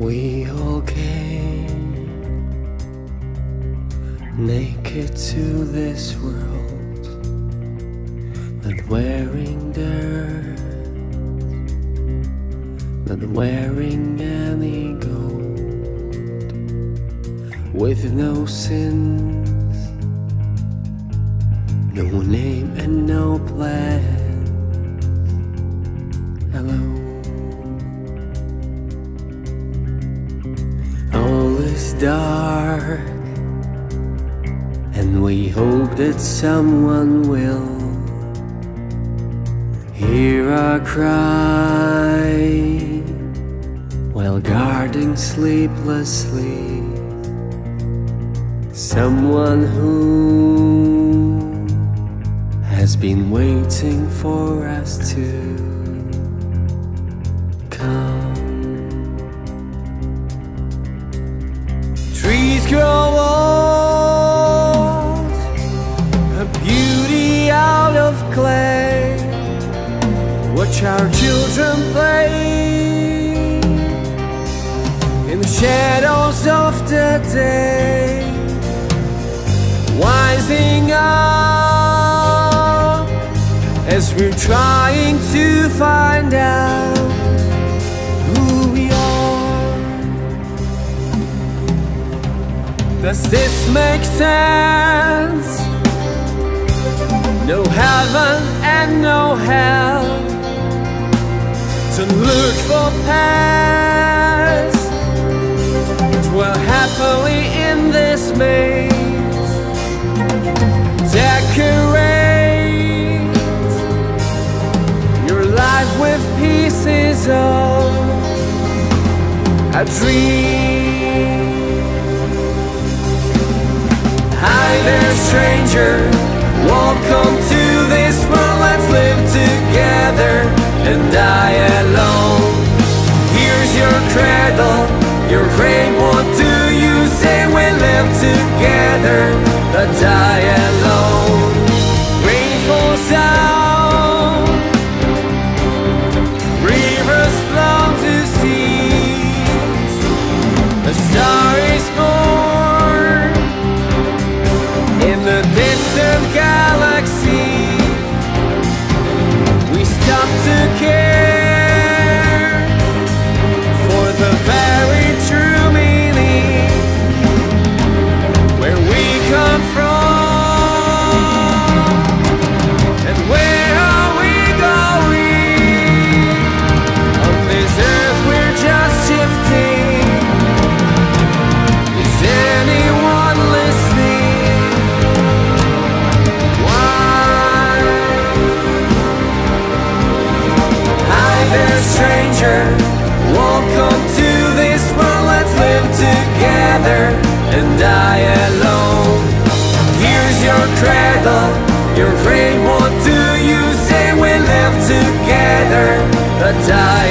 We all came naked to this world, not wearing dirt, not wearing any gold, with no sins, no name and no plan. Alone. All is dark, and we hope that someone will hear our cry while guarding sleeplessly. Someone who has been waiting for us to come. Trees grow old, a beauty out of clay. Watch our children play in the shadows of the day, rising up as we're trying to find out who we are. Does this make sense? No heaven and no hell to look for past. Dwell happily in this maze. Decorate your life with pieces of a dream. Hi there, stranger, welcome to this world. Let's live together and die alone. Here's your cradle, your rain. What do you say? We live together, but die alone. Rain falls down, rivers flow to seas. A star is born in the distant galaxy. We stop to care for the very true meaning, where we come from and where are we going. On this earth we're just shifting. Is anyone listening? Why? Hi there, stranger, welcome to this world. Let's live together and die alone. Here's your cradle, your rain. What do you say? We live together, but die